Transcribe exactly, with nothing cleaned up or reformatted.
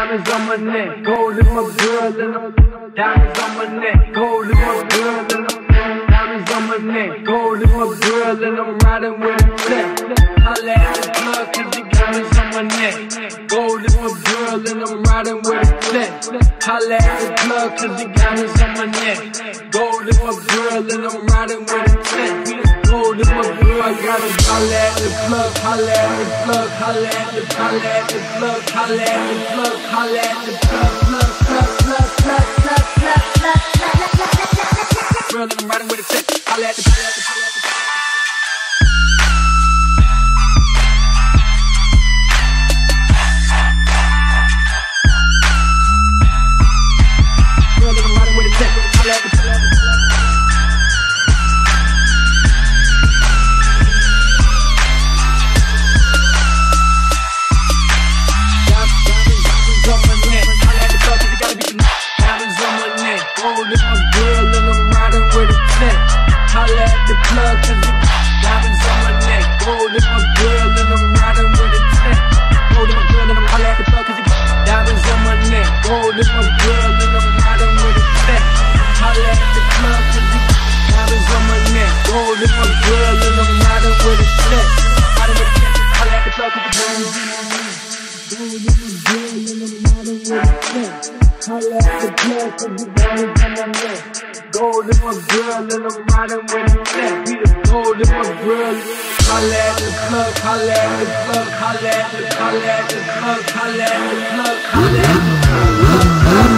Diamonds on my neck, gold in my girl and I'm diamonds on my neck, gold in my girl and I'm diamonds on my neck, gold in my girl and I'm riding with a tech. Holla at the plug cause the diamonds on my neck, gold in my girl and I'm riding with a tech. Holla at the plug cause the diamonds on my neck, gold in my girl and I'm riding with a tech. Gold in my girl, I gotta holla at the plug, holla at the plug, holla at the, holla at the plug, holla at the plug, holla at the plug, plug, plug, plug, plug, plug, plug, plug, plug, plug, plug, plug. Girl, I'm riding with a tech, holla at the, holla at the, holla at the. Girl, I'm riding with a tech, holla at the, holla at the. Gold in my girl and I'm riding with a tech. Holla at the plug cause the diamonds on my neck. Gold in my girl and I'm riding with a tech. Gold in my girl and I'm holla at the plug cause the diamonds on my neck. Gold in my girl and I'm riding with a tech. Holla at the plug cause the diamonds on my neck. Gold in my girl and I'm riding with a tech. Riding with a tech. Holla at the plug cause the diamonds on my neck. Gold in my girl and I'm riding with a tech. Holla at the plug cause the diamonds on my neck. Gold in my girl and I'm riding with a tech. Be the gold in my girl. Holla at the plug, holla at the plug, holla at the, holla at the plug, holla at the plug, holla at the plug.